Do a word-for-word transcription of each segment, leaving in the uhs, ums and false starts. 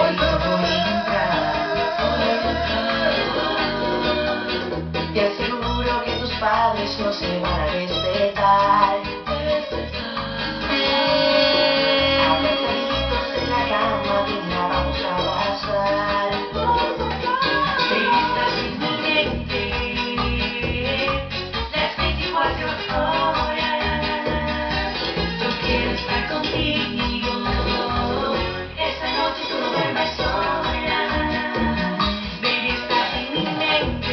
ahorita voy a entrar. Te aseguro que tus padres no se van a despertar. Abrazaditos en la cama, venga, vamos a pasar. Baby, estás en mi mente las veinticuatro horas. Yo quiero estar contigo. Esta noche tú no duermas sola. Baby, estás en mi mente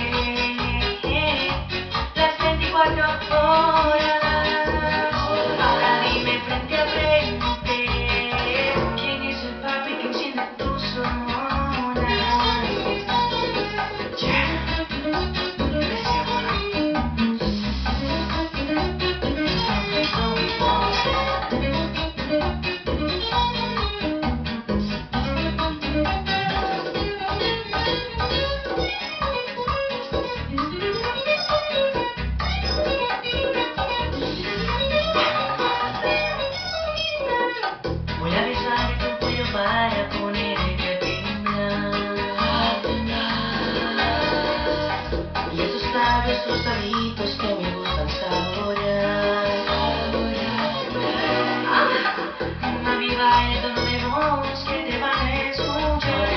las veinticuatro horas. Ahora dime frente a frente, ¿quién es el papi que enciende tus hormonas? Yeah. Voy a besar tu cuello para ponerte a temblar. Y esos labios rosaditos que me gustan saborear. Ah, una vida de tono de voz que te van a escuchar.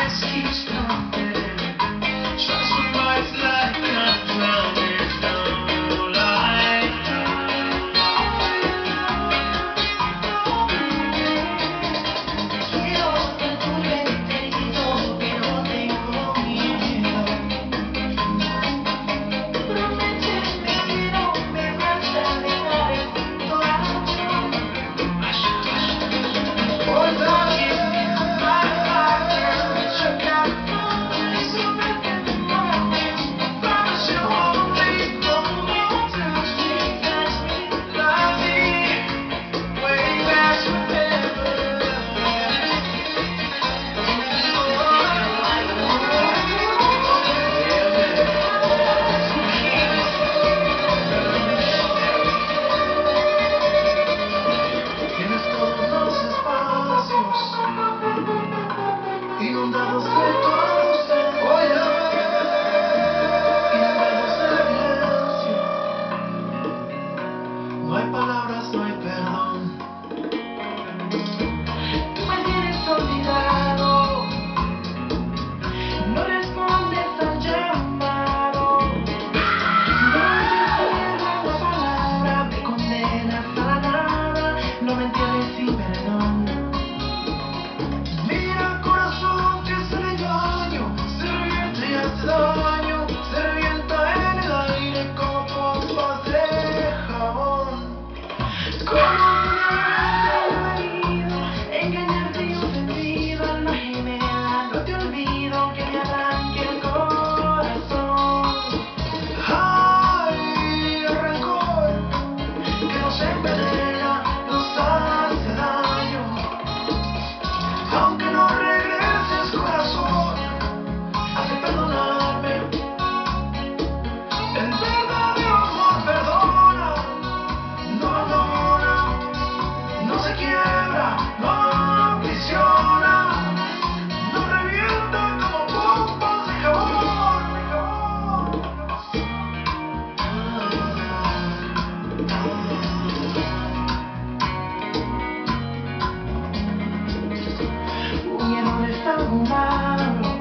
darkness keeps coming. Trust me, my life not drowning, no light. Quiero que tú me dices todo, pero tengo miedo. Prométeme que no me vas a dejar el corazón. Hoy va bien. Inundados de tu ausencia, inundados de silencio. No hay palabras, no hay perdón. Tú me tienes olvidado, no respondes al llamado. No entiendes la palabra, me condenas a la nada. No me entiendes sin perdón. Daño, se revienta en el aire como pompas de jabón. Como pudiera herido, engañarte y ofendido, alma gemela, no te olvido que me arranque el corazón. Ay, el rencor que nos envenena, nos hace daño. Aunque no regreses, corazón, hace perdonar. Humano,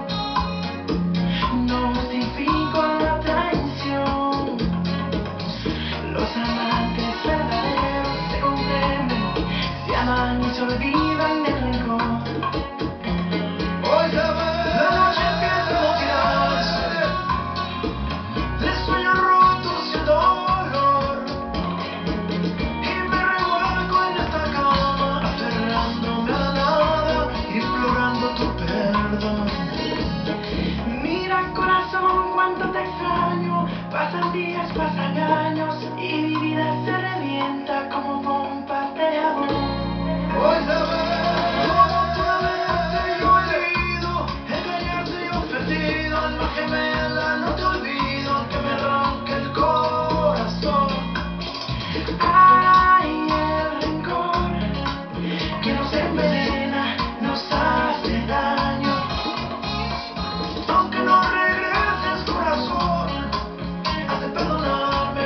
no justifico la traición. Los amantes verdaderos se comprenden, se aman y se olvidan del rencor. Hoy la noche empieza a motirarse de sueños rotos y el dolor, y me revuelco en esta cama, aferrándome a la nada, implorando tu perdón. Mira, corazón, cuánto te extraño. Pasan días, pasan años y mi vida se revienta como pompas de jabón. Hoy sabes cómo puede verte yo herido, engañarte y ofendido, alma gemela, no te olvido que me arranque el corazón. Ay, el rencor que nos envenena, nos hace daño. Aunque no regreses, corazón, hace perdonarme.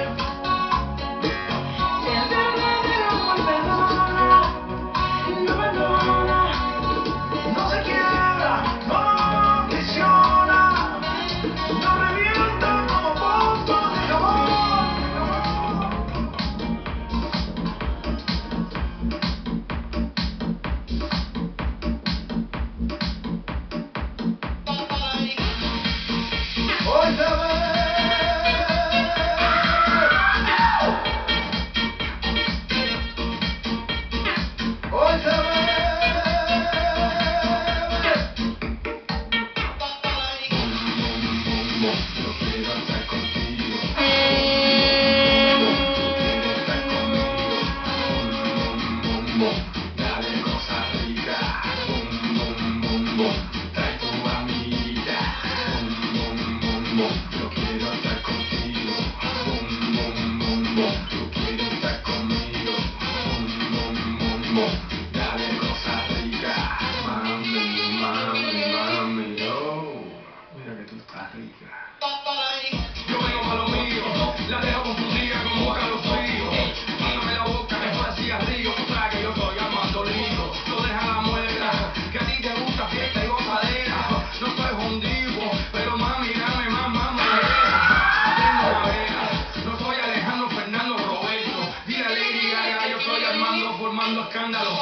El verdadero amor perdona, no abandona, no se quiebra, no aprisiona, no revienta como pompas de jabón. Hoy se ve. Hoy se ve. Yo quiero estar contigo. Tú quieres estar conmigo. Dale cosa rica. Trae tu amiguita. Yo quiero estar contigo. Tú quieres estar conmigo. Dale cosa rica. Mami, mami, mami, oh. Mira que tú estás rica. Yo vengo para lo mío, la dejo confundida con un calofrío. Pásame la boca que fue cigarrillo, tú sabes que yo soy amando lindo. No deja la muela, que a ti te gusta fiesta y goza escándalo.